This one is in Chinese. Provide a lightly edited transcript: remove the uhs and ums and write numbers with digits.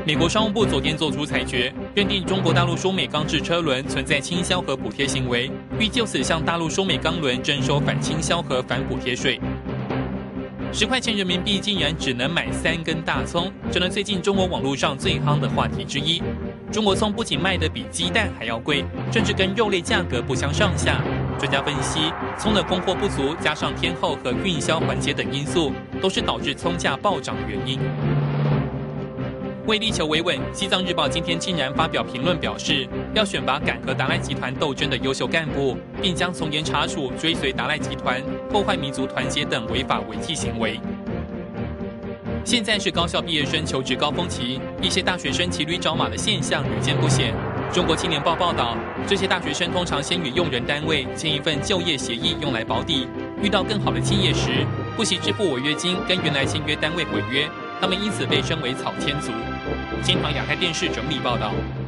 美国商务部昨天作出裁决，认定中国大陆输美钢制车轮存在倾销和补贴行为，欲就此向大陆输美钢轮征收反倾销和反补贴税。10块钱人民币竟然只能买3根大葱，成了最近中国网络上最夯的话题之一。中国葱不仅卖得比鸡蛋还要贵，甚至跟肉类价格不相上下。专家分析，葱的供货不足，加上天候和运销环节等因素，都是导致葱价暴涨的原因。为力求维稳，西藏日报今天竟然发表评论表示，要选拔敢和达赖集团斗争的优秀干部，并将从严查处追随达赖集团破坏民族团结等违法违纪行为。现在是高校毕业生求职高峰期，一些大学生骑驴找马的现象屡见不鲜。中国青年报报道，这些大学生通常先与用人单位签一份就业协议用来保底，遇到更好的企业时，不惜支付违约金跟原来签约单位毁约，他们因此被称为草签族。金唐亚太电视整理报道。